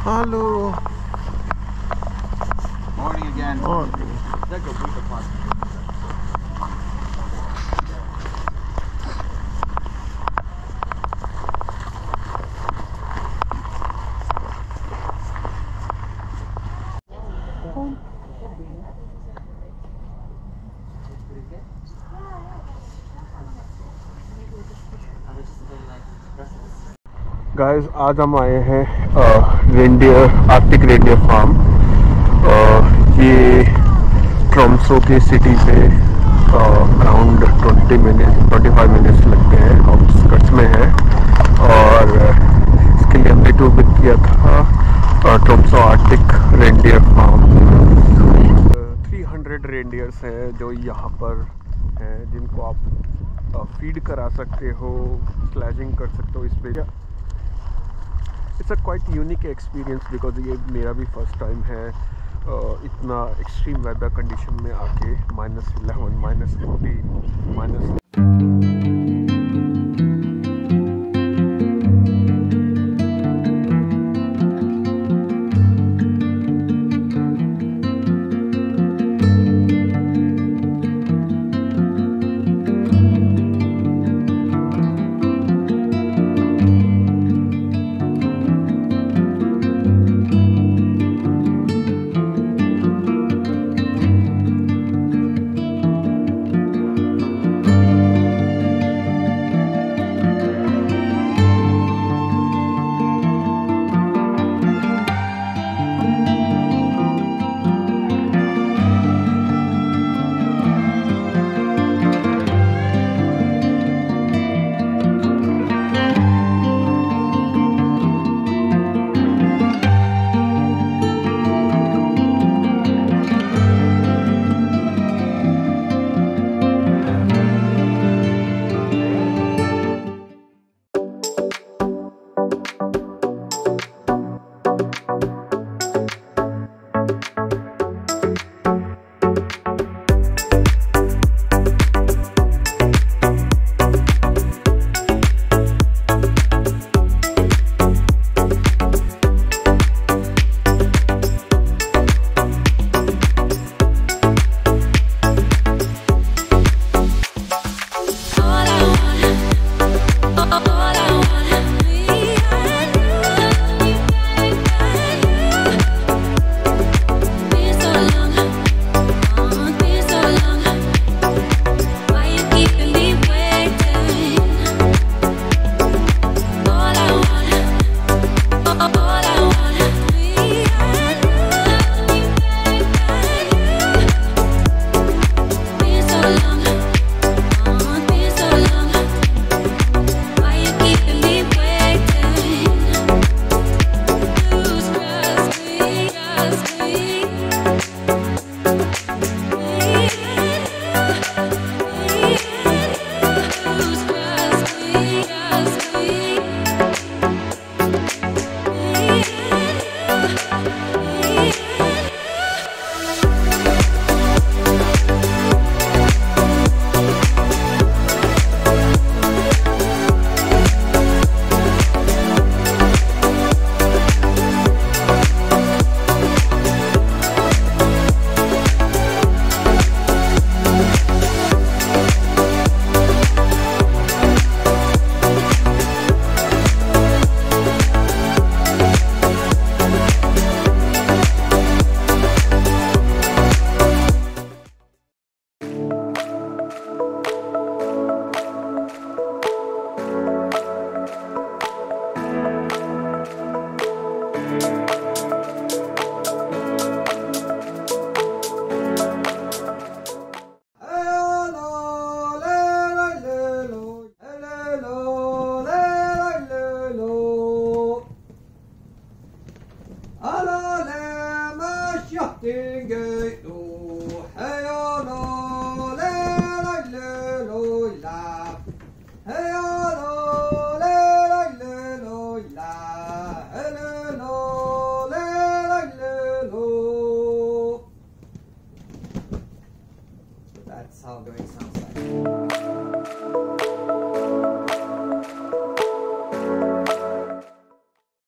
Hello. Morning again. Morning. Take a break apart. Guys आज हम आए हैं रेंडियर आर्टिक रेंडियर फार्म। ये ट्रोम्सो के सिटी से अराउंड 25 मिनट्स लगते हैं, आउटस्कर्ट्स में है। और इसके लिए हमने टूर बुक किया था Tromso arctic reindeer farm. 300 reindeers हैं जो यहाँ पर हैं, जिनको आप फीड करा सकते हो, स्लैजिंग कर सकते हो इस पे। It's a quite unique experience because ये मेरा भी फर्स्ट टाइम है इतना एक्सट्रीम वेदर कंडीशन में आके -11, -14,